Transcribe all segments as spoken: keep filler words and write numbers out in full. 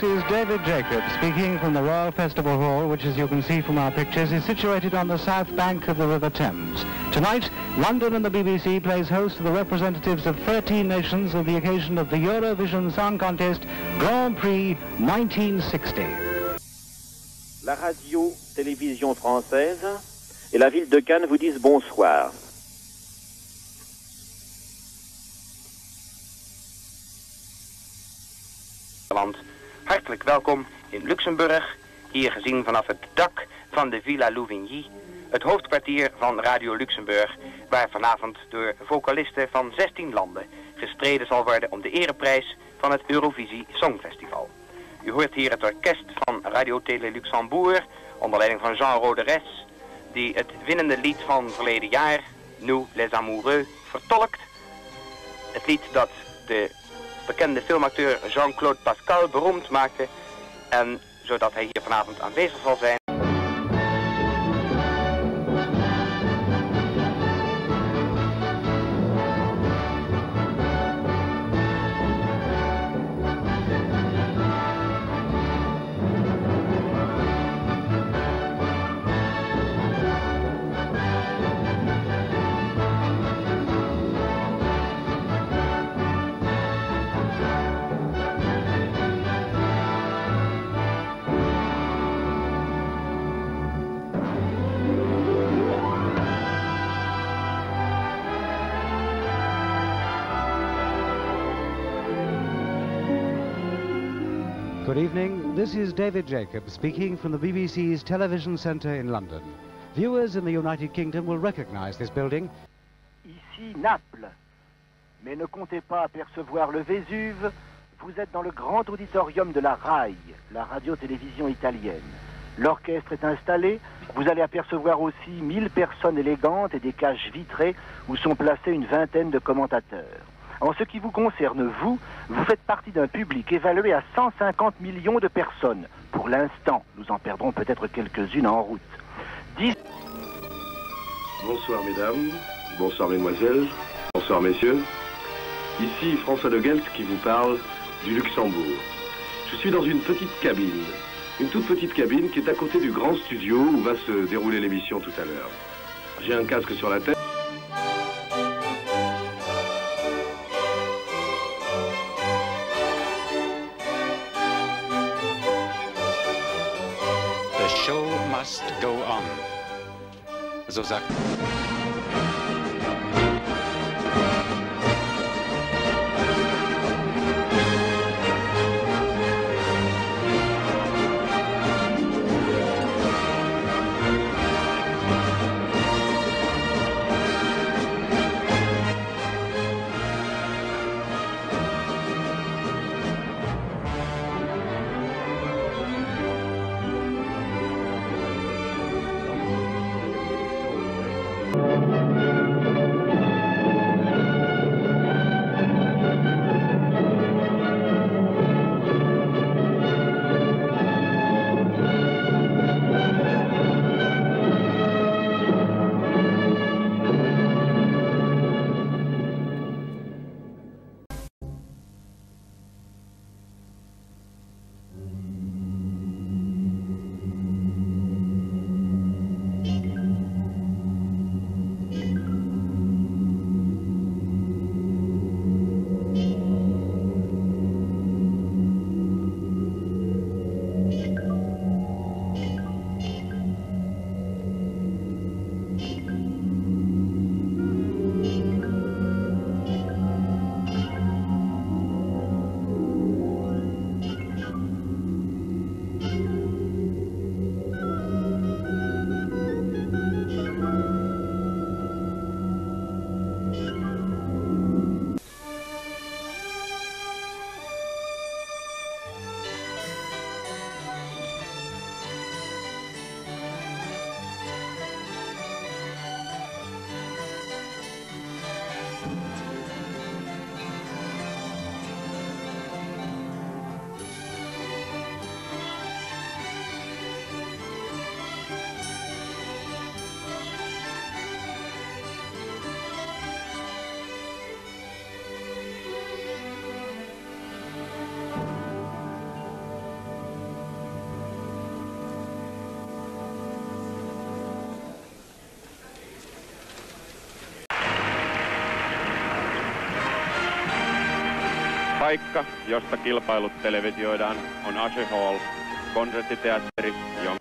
is David Jacob speaking from the Royal Festival Hall, which, as you can see from our pictures, is situated on the south bank of the River Thames. Tonight, London and the B B C plays host to the representatives of thirteen nations on the occasion of the Eurovision Song Contest Grand Prix nineteen sixty. La radio-télévision française et la ville de Cannes vous disent bonsoir. Hartelijk welkom in Luxemburg, hier gezien vanaf het dak van de Villa Louvigny, het hoofdkwartier van Radio Luxemburg, waar vanavond door vocalisten van zestien landen gestreden zal worden om de ereprijs van het Eurovisie Songfestival. U hoort hier het orkest van Radio Télé Luxembourg, onder leiding van Jean Roderes, die het winnende lied van verleden jaar, Nous les Amoureux, vertolkt. Het lied dat de bekende filmacteur Jean-Claude Pascal beroemd maakte, en zodat hij hier vanavond aanwezig zal zijn. Good evening, this is David Jacob speaking from the B B C's television centre in London. Viewers in the United Kingdom will recognise this building. Ici Naples, mais ne comptez pas apercevoir le Vésuve, vous êtes dans le grand auditorium de la R A I, la radio-télévision italienne. L'orchestre est installé, vous allez apercevoir aussi mille personnes élégantes et des cages vitrées où sont placés une vingtaine de commentateurs. En ce qui vous concerne, vous, vous faites partie d'un public évalué à cent cinquante millions de personnes. Pour l'instant, nous en perdrons peut-être quelques-unes en route. Dix... Bonsoir mesdames, bonsoir mesdemoiselles, bonsoir messieurs. Ici François de Guelt qui vous parle du Luxembourg. Je suis dans une petite cabine, une toute petite cabine qui est à côté du grand studio où va se dérouler l'émission tout à l'heure. J'ai un casque sur la tête. The show must go on. So sagt Paikka, josta kilpailut televisioidaan, on Usher Hall, konserttiteatteri, jonka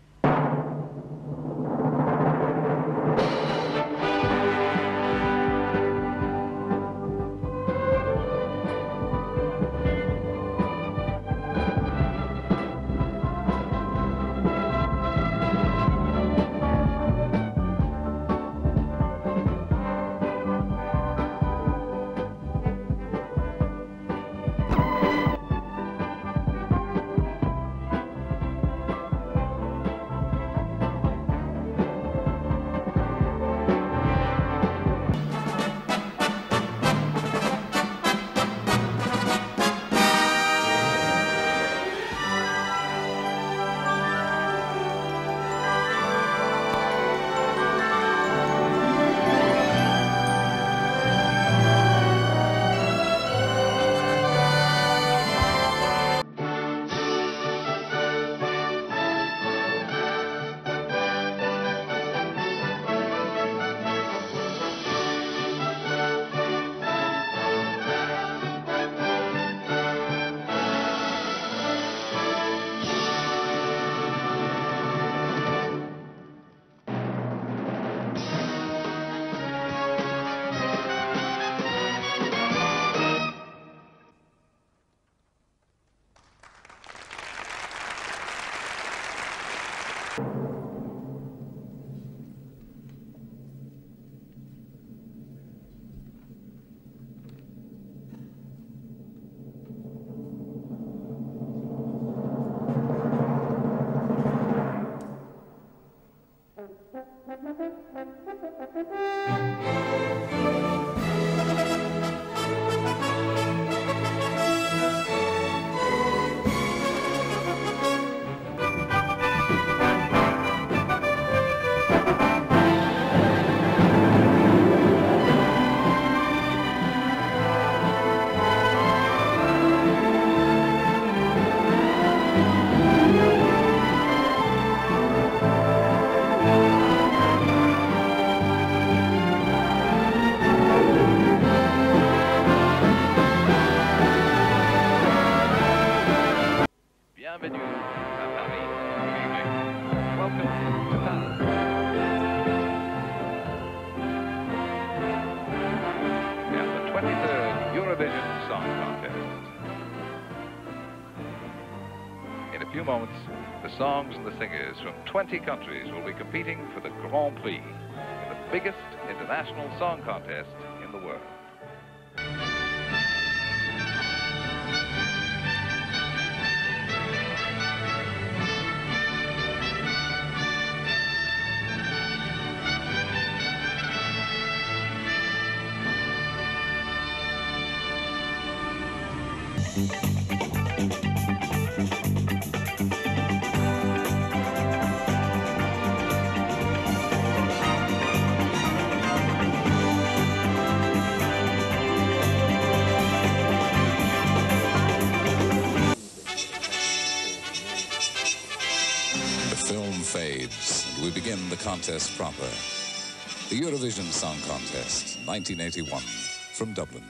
Bienvenue à Paris. Good evening. Welcome to Paris. And the twenty-third Eurovision Song Contest. In a few moments, the songs and the singers from twenty countries will be competing for the Grand Prix in the biggest international song contest in the world. Fades, and we begin the contest proper. The Eurovision Song Contest, nineteen eighty-one, from Dublin.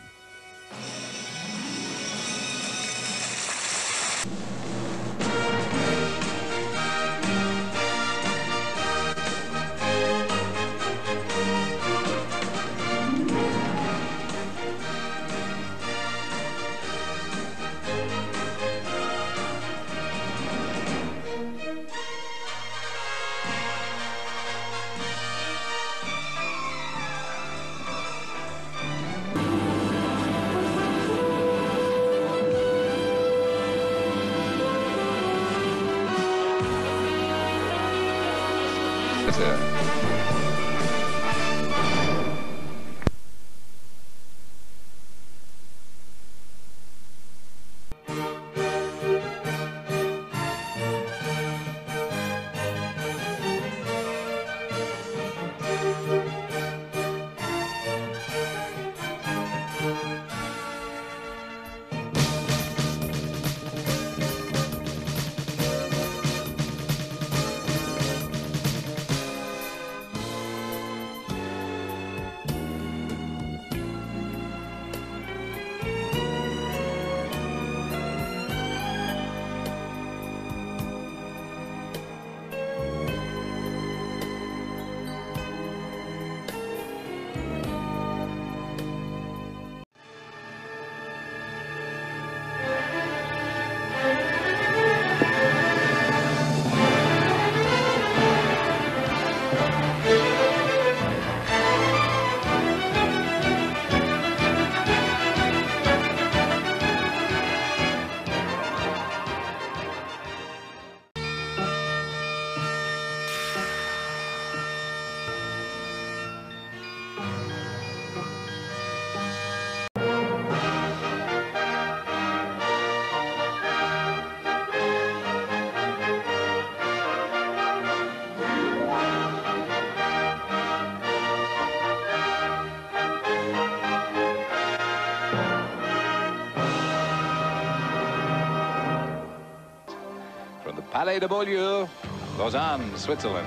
from the Palais de Beaulieu, Lausanne, Switzerland.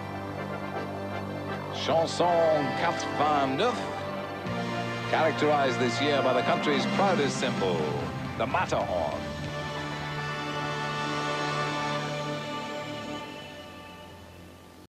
Chanson quatre-vingt-neuf, characterized this year by the country's proudest symbol, the Matterhorn.